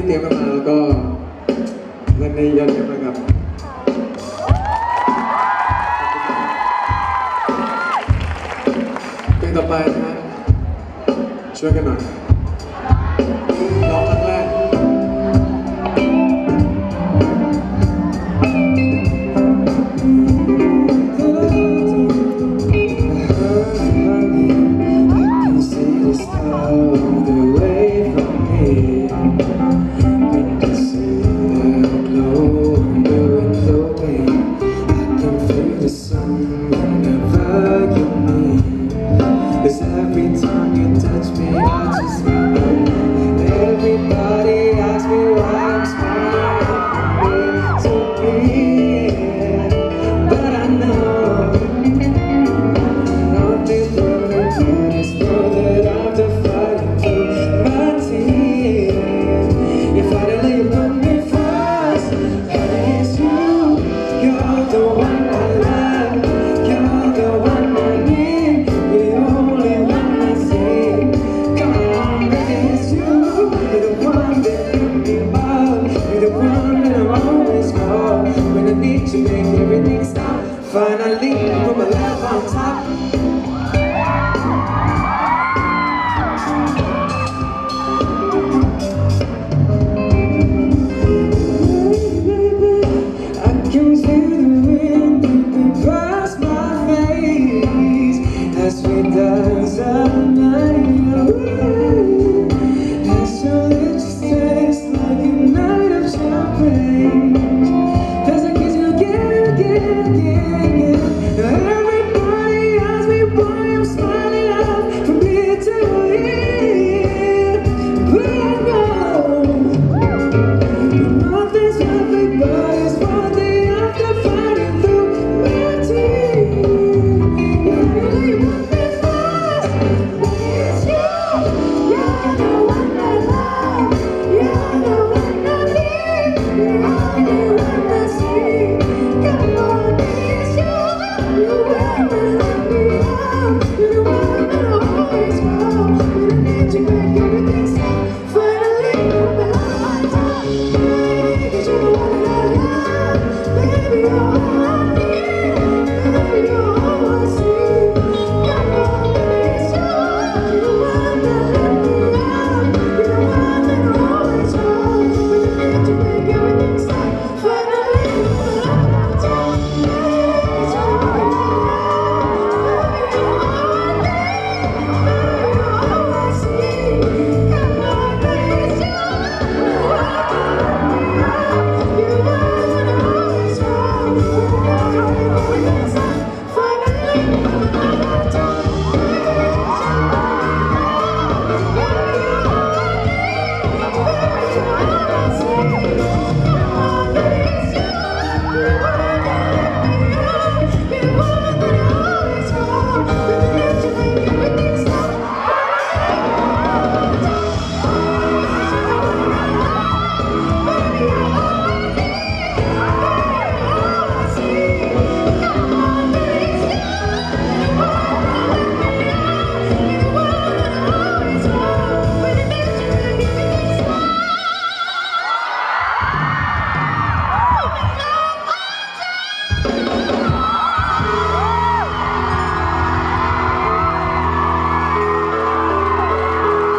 เตรียมกันมาแล้วก็เล่นได้ยอดเยี่ยมนะครับเพลงต่อไปนะฮะช่วยกันหน่อยร้องครั้งแรกEvery time you touch me, I just smile. Everybody asks me why I'm smiling to be, but I know nothing but the goodness more that I've defied through my tears. If I didn't let you put me first, honey, it's you. You're the one I love. You're the one I need. You're the only one. Finally, put my life on top.